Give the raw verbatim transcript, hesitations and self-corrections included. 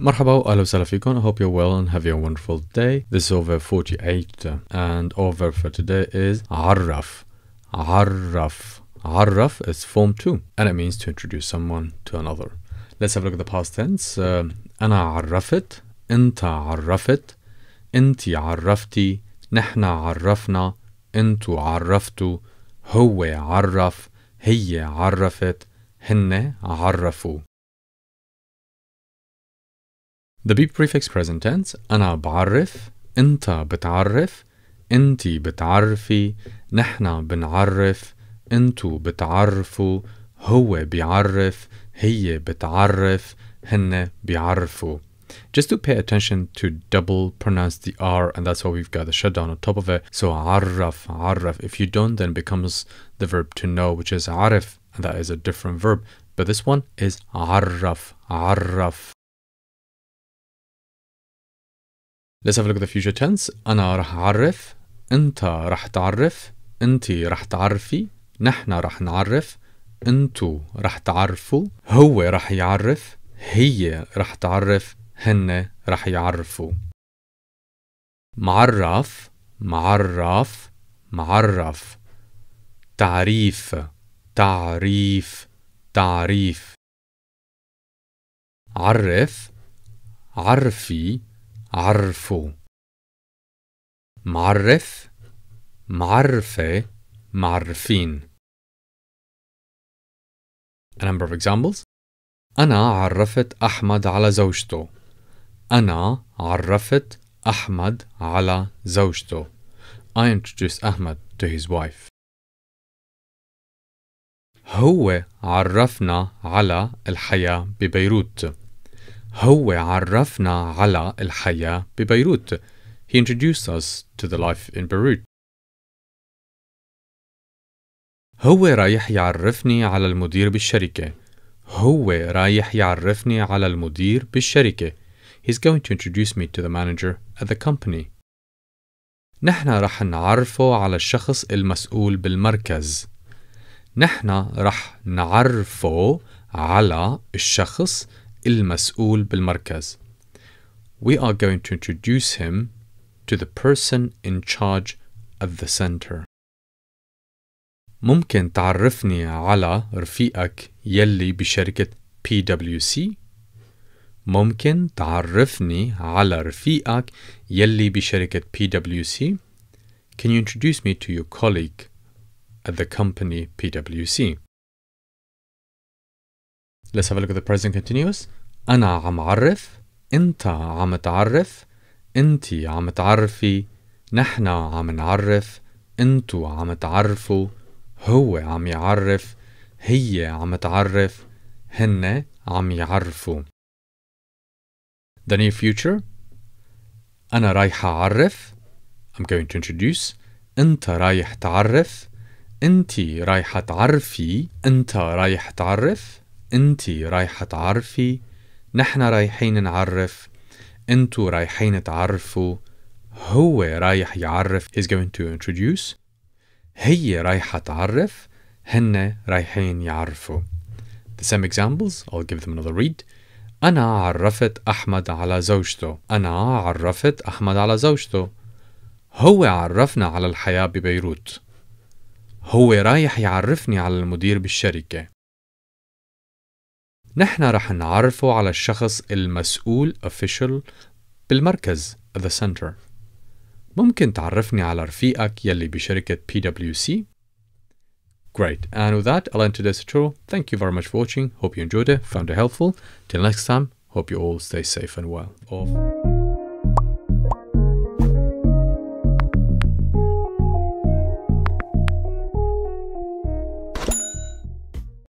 مرحبا وأهلا وسهلا فيكم. I hope you're well and having a wonderful day. This is over forty-eight and our verb for today is عرف. عرف. عرف is form two and it means to introduce someone to another. Let's have a look at the past tense. Uh, أنا عرفت، أنت عرفت، أنتي عرفتي، نحنا عرفنا، أنتو عرفتوا، هو عرف، هي عرفت، هن عرفوا. The be prefix present tense أنا بعرف، أنت بتعرف، أنتي بتعرفي، نحنا بنعرف، أنتو بتعرفوا، هو بيعرف، هي بتعرف، هن بيعرفوا. Just to pay attention to double pronounce the R, and that's why we've got the shutdown on top of it. So عرف, عرف. If you don't, then it becomes the verb to know, which is عرف, and that is a different verb. But this one is عرف, عرف. Let's have a look at the future tense. أنا رح أعرف، أنت رح تعرف، أنتي رح تعرفي، نحنا رح نعرف، أنتو رح تعرفوا، هو رح يعرف، هي رح تعرف، هن رح يعرفوا. معرف، معرف، معرف. تعريف، تعريف، تعريف. عرف، عرفي، عرفوا. معرف، معرفة، معرفين. A number of examples. أنا عرفت أحمد على زوجته. أنا عرفت أحمد على زوجته. I introduced Ahmed to his wife. هو عرفنا على الحياة ببيروت. هو عرفنا على الحياة ببيروت. He introduced us to the life in Beirut. هو رايح يعرفني على المدير بالشركة. هو رايح يعرفني على المدير بالشركة. He's going to introduce me to the manager at the company. نحن رح نعرفه على الشخص المسؤول بالمركز. نحن رح نعرفه على الشخص المسؤول بالمركز. We are going to introduce him to the person in charge at the center. ممكن تعرفني على رفيقك يلي بشركة بي دبليو سي؟ ممكن تعرفني على رفيقك يلي بشركة بي دبليو سي؟ Can you introduce me to your colleague at the company بي دبليو سي? Let's have a look at the present continuous. أنا عم عرف، أنت عم تعرف، أنتي عم تعرفي، نحنا عم نعرف، أنتو عم تعرفوا، هو عم يعرف، هي عم تعرف، هن عم يعرفوا. The near future. أنا رايح أعرف. I'm going to introduce. أنت رايح تعرف. أنتي رايحة تعرفي. أنت رايح تعرف. أنتي رايحة تعرفي. نحن رايحين نعرف. أنتو رايحين تعرفوا. هو رايح يعرف. He's going to introduce. هي رايحة تعرف. هن رايحين يعرفوا. The same examples. I'll give them another read. أنا عرفت أحمد على زوجته. أنا عرفت أحمد على زوجته. هو عرفنا على الحياة ببيروت. هو رايح يعرفني على المدير بالشركة. نحن رح نعرفه على الشخص المسؤول official بالمركز at the center. ممكن تعرفني على رفيقك يلي بشركة بي دبليو سي؟ Great. And with that, I'll end today's tutorial. Thank you very much for watching. Hope you enjoyed it, found it helpful. Till next time, hope you all stay safe and well. Off.